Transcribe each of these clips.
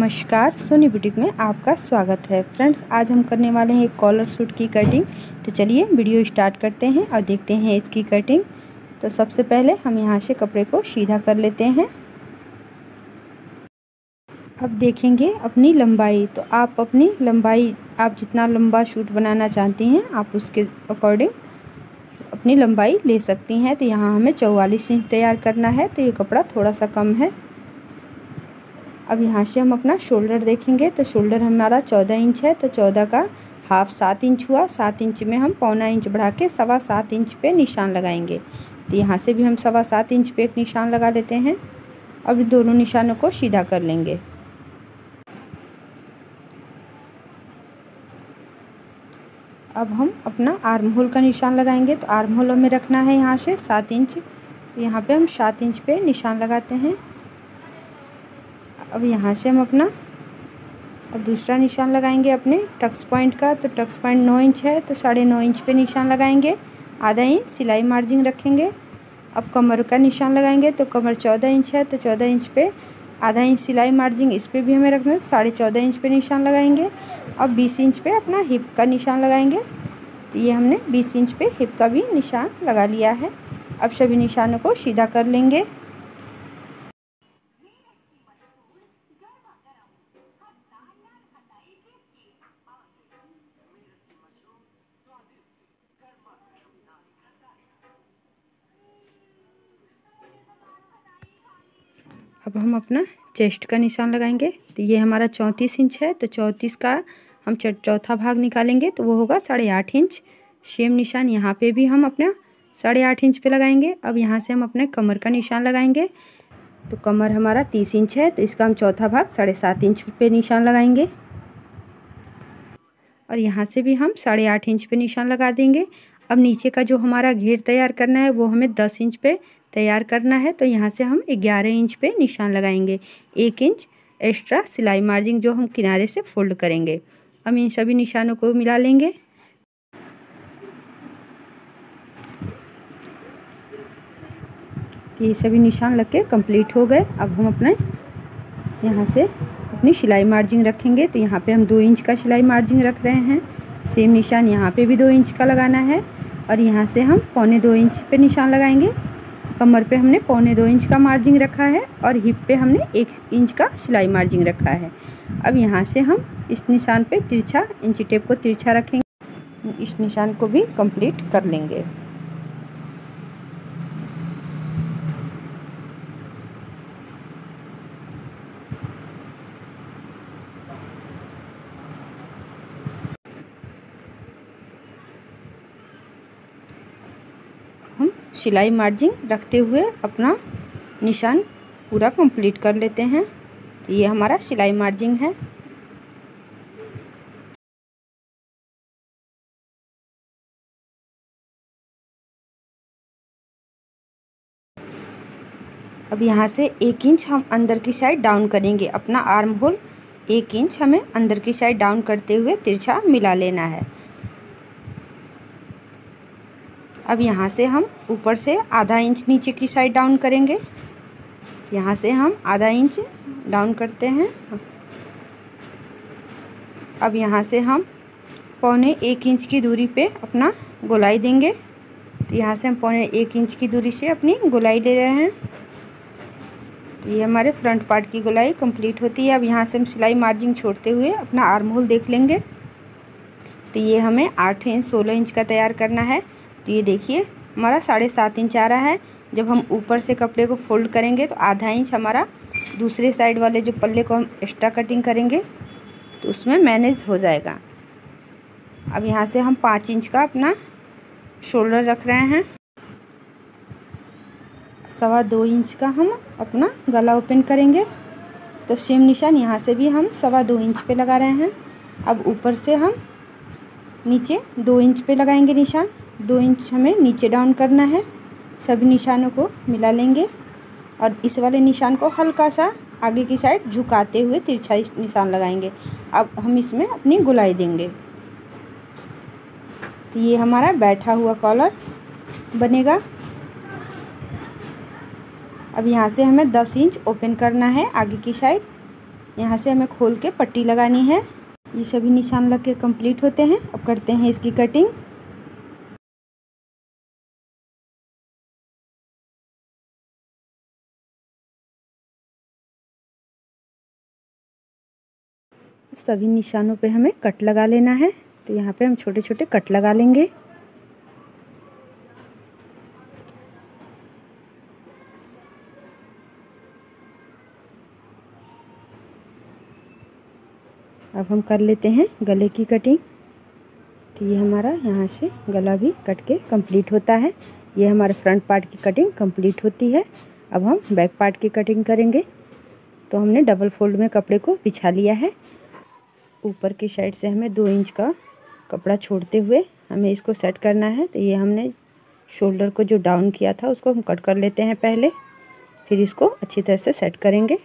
नमस्कार, सोनी बुटीक में आपका स्वागत है। फ्रेंड्स, आज हम करने वाले हैं एक कॉलर सूट की कटिंग। तो चलिए वीडियो स्टार्ट करते हैं और देखते हैं इसकी कटिंग। तो सबसे पहले हम यहाँ से कपड़े को सीधा कर लेते हैं। अब देखेंगे अपनी लंबाई। तो आप अपनी लंबाई, आप जितना लंबा सूट बनाना चाहती हैं आप उसके अकॉर्डिंग अपनी लंबाई ले सकती हैं। तो यहाँ हमें 44 इंच तैयार करना है, तो ये कपड़ा थोड़ा सा कम है। अब यहाँ से हम अपना शोल्डर देखेंगे। तो शोल्डर हमारा 14 इंच है, तो 14 का हाफ 7 इंच हुआ। 7 इंच में हम पौना इंच बढ़ा के 7.25 इंच पे निशान लगाएंगे। तो यहाँ से भी हम 7.25 इंच पे एक निशान लगा लेते हैं। अब दोनों निशानों को सीधा कर लेंगे। अब हम अपना आर्म होल का निशान लगाएंगे। तो आर्म होल में रखना है यहाँ से 7 इंच। तो यहाँ पे हम 7 इंच पे निशान लगाते हैं। अब यहाँ से हम अपना दूसरा निशान लगाएंगे अपने टक्स पॉइंट का। तो टक्स पॉइंट 9 इंच है, तो 9.5 इंच पे निशान लगाएंगे। आधा इंच सिलाई मार्जिन रखेंगे। अब कमर का निशान लगाएंगे। तो कमर 14 इंच है, तो 14 इंच पे आधा इंच सिलाई मार्जिन इस पर भी हमें रखना है। 14.5 इंच पे निशान लगाएंगे। अब 20 इंच पे अपना हिप का निशान लगाएंगे। तो ये हमने 20 इंच पे हिप का भी निशान लगा लिया है। अब सभी निशानों को सीधा कर लेंगे। अब हम अपना चेस्ट का निशान लगाएंगे। तो ये हमारा 34 इंच है, तो 34 का हम चौथा भाग निकालेंगे तो वो होगा 8.5 इंच। सेम निशान यहाँ पे भी हम अपना 8.5 इंच पे लगाएंगे। अब यहाँ से हम अपने कमर का निशान लगाएंगे। तो कमर हमारा 30 इंच है, तो इसका हम चौथा भाग 7.5 इंच पे निशान लगाएंगे। और यहाँ से भी हम 8.5 इंच पे निशान लगा देंगे। अब नीचे का जो हमारा घेर तैयार करना है वो हमें 10 इंच पे तैयार करना है। तो यहाँ से हम 11 इंच पे निशान लगाएंगे। 1 इंच एक्स्ट्रा सिलाई मार्जिन जो हम किनारे से फोल्ड करेंगे। हम इन सभी निशानों को मिला लेंगे। ये सभी निशान लग के कंप्लीट हो गए। अब हम अपने यहाँ से अपनी सिलाई मार्जिन रखेंगे। तो यहाँ पे हम 2 इंच का सिलाई मार्जिन रख रहे हैं। सेम निशान यहाँ पे भी 2 इंच का लगाना है। और यहाँ से हम 1.25 इंच पे निशान लगाएंगे। कमर पे हमने 1.25 इंच का मार्जिन रखा है और हिप पे हमने 1 इंच का सिलाई मार्जिन रखा है। अब यहाँ से हम इस निशान पे तिरछा इंची टेप को तिरछा रखेंगे। इस निशान को भी कंप्लीट कर लेंगे। हम सिलाई मार्जिन रखते हुए अपना निशान पूरा कंप्लीट कर लेते हैं। तो ये हमारा सिलाई मार्जिन है। अब यहाँ से 1 इंच हम अंदर की साइड डाउन करेंगे। अपना आर्म होल 1 इंच हमें अंदर की साइड डाउन करते हुए तिरछा मिला लेना है। अब यहाँ से हम ऊपर से आधा इंच नीचे की साइड डाउन करेंगे। यहाँ से हम आधा इंच डाउन करते हैं। अब यहाँ से हम 1.25 इंच की दूरी पे अपना गोलाई देंगे। तो यहाँ से हम 1.25 इंच की दूरी से अपनी गोलाई ले रहे हैं। तो ये हमारे फ्रंट पार्ट की गोलाई कंप्लीट होती है। अब यहाँ से हम सिलाई मार्जिन छोड़ते हुए अपना आर्म होल देख लेंगे। तो ये हमें 8 इंच 16 इंच का तैयार करना है। तो ये देखिए हमारा 7.5 इंच आ रहा है। जब हम ऊपर से कपड़े को फोल्ड करेंगे तो आधा इंच हमारा दूसरे साइड वाले जो पल्ले को हम एक्स्ट्रा कटिंग करेंगे तो उसमें मैनेज हो जाएगा। अब यहाँ से हम 5 इंच का अपना शोल्डर रख रहे हैं। 2.25 इंच का हम अपना गला ओपन करेंगे। तो सेम निशान यहाँ से भी हम 2.25 इंच पे लगा रहे हैं। अब ऊपर से हम नीचे 2 इंच पे लगाएंगे निशान। 2 इंच हमें नीचे डाउन करना है। सभी निशानों को मिला लेंगे और इस वाले निशान को हल्का सा आगे की साइड झुकाते हुए तिरछा निशान लगाएंगे। अब हम इसमें अपनी गोलाई देंगे। तो ये हमारा बैठा हुआ कॉलर बनेगा। अब यहाँ से हमें 10 इंच ओपन करना है आगे की साइड। यहाँ से हमें खोल के पट्टी लगानी है। ये सभी निशान लग के कंप्लीट होते हैं। अब करते हैं इसकी कटिंग। सभी निशानों पे हमें कट लगा लेना है। तो यहाँ पे हम छोटे छोटे कट लगा लेंगे। अब हम कर लेते हैं गले की कटिंग। तो ये हमारा यहाँ से गला भी कट के कंप्लीट होता है। ये हमारे फ्रंट पार्ट की कटिंग कंप्लीट होती है। अब हम बैक पार्ट की कटिंग करेंगे। तो हमने डबल फोल्ड में कपड़े को बिछा लिया है। ऊपर की साइड से हमें 2 इंच का कपड़ा छोड़ते हुए हमें इसको सेट करना है। तो ये हमने शोल्डर को जो डाउन किया था उसको हम कट कर लेते हैं पहले, फिर इसको अच्छी तरह से सेट करेंगे।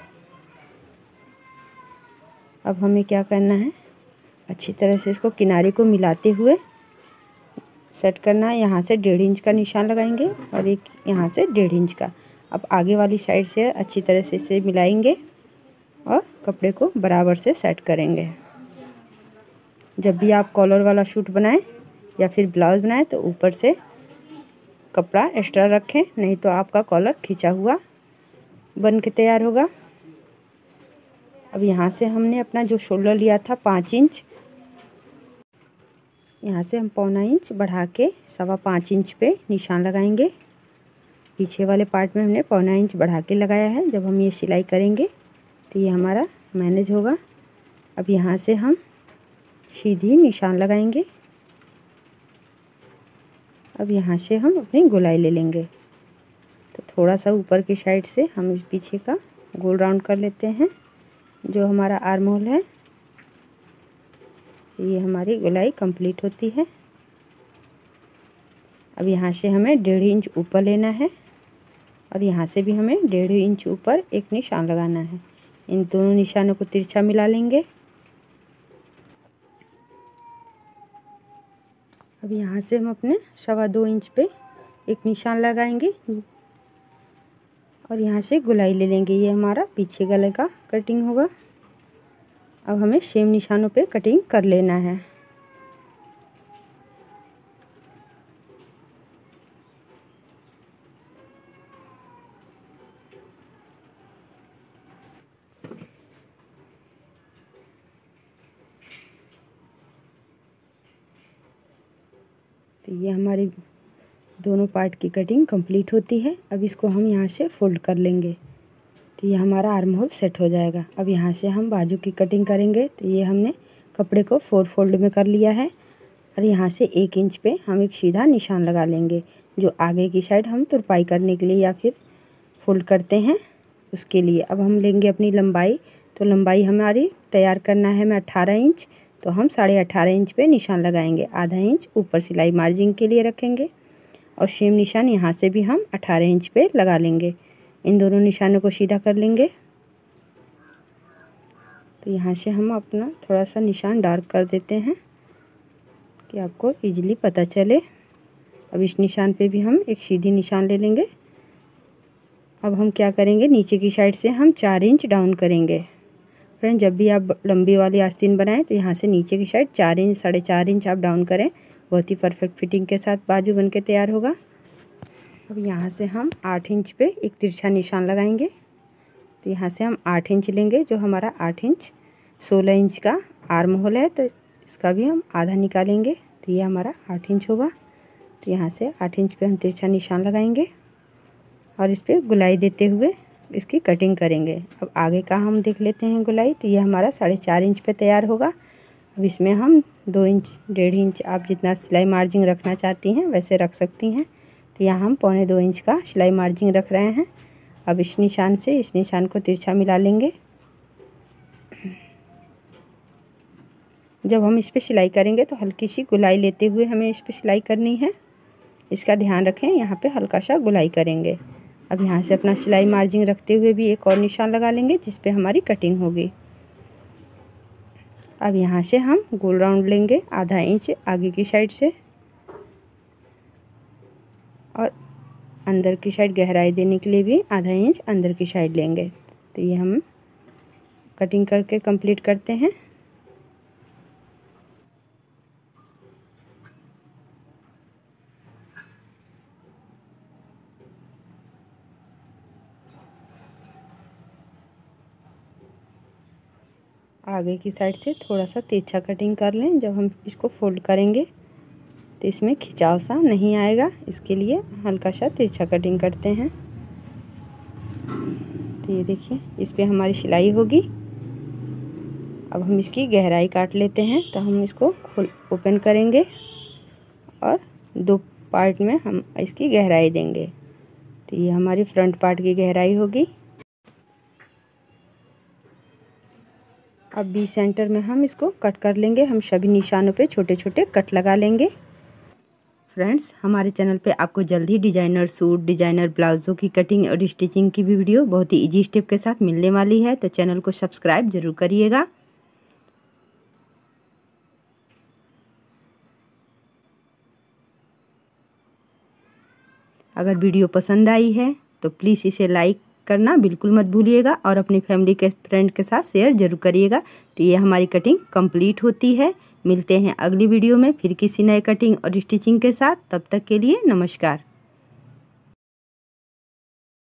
अब हमें क्या करना है, अच्छी तरह से इसको किनारे को मिलाते हुए सेट करना है। यहाँ से 1.5 इंच का निशान लगाएंगे और एक यहाँ से 1.5 इंच का। अब आगे वाली साइड से अच्छी तरह से इसे मिलाएंगे और कपड़े को बराबर से सेट करेंगे। जब भी आप कॉलर वाला सूट बनाएं या फिर ब्लाउज बनाएं तो ऊपर से कपड़ा एक्स्ट्रा रखें, नहीं तो आपका कॉलर खिंचा हुआ बन के तैयार होगा। अब यहाँ से हमने अपना जो शोल्डर लिया था 5 इंच, यहाँ से हम 1.25 इंच बढ़ा के 5.25 इंच पे निशान लगाएंगे। पीछे वाले पार्ट में हमने 1.25 इंच बढ़ा के लगाया है। जब हम ये सिलाई करेंगे तो ये हमारा मैनेज होगा। अब यहाँ से हम सीधी निशान लगाएंगे। अब यहाँ से हम अपनी गोलाई ले लेंगे। तो थोड़ा सा ऊपर की साइड से हम इस पीछे का गोल राउंड कर लेते हैं। जो हमारा आर्म होल है, ये हमारी गोलाई कंप्लीट होती है। अब यहाँ से हमें 1.5 इंच ऊपर लेना है और यहाँ से भी हमें 1.5 इंच ऊपर एक निशान लगाना है। इन दोनों निशानों को तिरछा मिला लेंगे। अब यहाँ से हम अपने 2.25 इंच पे एक निशान लगाएंगे और यहाँ से गोलाई ले लेंगे। ये हमारा पीछे गले का कटिंग होगा। अब हमें सेम निशानों पे कटिंग कर लेना है। तो ये हमारी दोनों पार्ट की कटिंग कंप्लीट होती है। अब इसको हम यहाँ से फोल्ड कर लेंगे। तो ये हमारा आर्म होल सेट हो जाएगा। अब यहाँ से हम बाजू की कटिंग करेंगे। तो ये हमने कपड़े को 4 फोल्ड में कर लिया है और यहाँ से 1 इंच पे हम एक सीधा निशान लगा लेंगे। जो आगे की साइड हम तुरपाई करने के लिए या फिर फोल्ड करते हैं उसके लिए। अब हम लेंगे अपनी लंबाई। तो लंबाई हमारी तैयार करना है हमें 18 इंच। तो हम 18.5 इंच पे निशान लगाएंगे। आधा इंच ऊपर सिलाई मार्जिन के लिए रखेंगे और सेम निशान यहाँ से भी हम 18 इंच पे लगा लेंगे। इन दोनों निशानों को सीधा कर लेंगे। तो यहाँ से हम अपना थोड़ा सा निशान डार्क कर देते हैं कि आपको इजीली पता चले। अब इस निशान पे भी हम एक सीधी निशान ले लेंगे। अब हम क्या करेंगे, नीचे की साइड से हम 4 इंच डाउन करेंगे। फ्रेंड, जब भी आप लंबी वाली आस्तीन बनाएं तो यहाँ से नीचे की साइड 4 इंच 4.5 इंच आप डाउन करें। बहुत ही परफेक्ट फिटिंग के साथ बाजू बन के तैयार होगा। अब यहाँ से हम 8 इंच पे एक तिरछा निशान लगाएंगे। तो यहाँ से हम 8 इंच लेंगे। जो हमारा 8 इंच 16 इंच का आर्म होल है, तो इसका भी हम आधा निकालेंगे। तो ये हमारा 8 इंच होगा। तो यहाँ से 8 इंच पे हम तिरछा निशान लगाएंगे और इस पर गुलाई देते हुए इसकी कटिंग करेंगे। अब आगे का हम देख लेते हैं गुलाई। तो ये हमारा 4.5 इंच पे तैयार होगा। अब इसमें हम 2 इंच 1.5 इंच आप जितना सिलाई मार्जिन रखना चाहती हैं वैसे रख सकती हैं। तो यहाँ हम 2.25 इंच का सिलाई मार्जिन रख रहे हैं। अब इस निशान से इस निशान को तिरछा मिला लेंगे। जब हम इस पर सिलाई करेंगे तो हल्की सी गुलाई लेते हुए हमें इस पर सिलाई करनी है। इसका ध्यान रखें, यहाँ पे हल्का सा गुलाई करेंगे। अब यहाँ से अपना सिलाई मार्जिन रखते हुए भी एक और निशान लगा लेंगे जिस पे हमारी कटिंग होगी। अब यहाँ से हम गोल राउंड लेंगे आधा इंच आगे की साइड से और अंदर की साइड गहराई देने के लिए भी आधा इंच अंदर की साइड लेंगे। तो ये हम कटिंग करके कंप्लीट करते हैं। आगे की साइड से थोड़ा सा तिरछा कटिंग कर लें। जब हम इसको फोल्ड करेंगे तो इसमें खिंचाव सा नहीं आएगा, इसके लिए हल्का सा तिरछा कटिंग करते हैं। तो ये देखिए इस पे हमारी सिलाई होगी। अब हम इसकी गहराई काट लेते हैं। तो हम इसको ओपन करेंगे और 2 पार्ट में हम इसकी गहराई देंगे। तो ये हमारी फ्रंट पार्ट की गहराई होगी। अब बीच सेंटर में हम इसको कट कर लेंगे। हम सभी निशानों पे छोटे छोटे कट लगा लेंगे। फ्रेंड्स, हमारे चैनल पे आपको जल्द ही डिजाइनर सूट, डिजाइनर ब्लाउज़ों की कटिंग और स्टिचिंग की भी वीडियो बहुत ही इजी स्टेप के साथ मिलने वाली है। तो चैनल को सब्सक्राइब जरूर करिएगा। अगर वीडियो पसंद आई है तो प्लीज़ इसे लाइक करना बिल्कुल मत भूलिएगा और अपनी फैमिली के फ्रेंड के साथ शेयर जरूर करिएगा। तो ये हमारी कटिंग कंप्लीट होती है। मिलते हैं अगली वीडियो में फिर किसी नए कटिंग और स्टिचिंग के साथ। तब तक के लिए नमस्कार।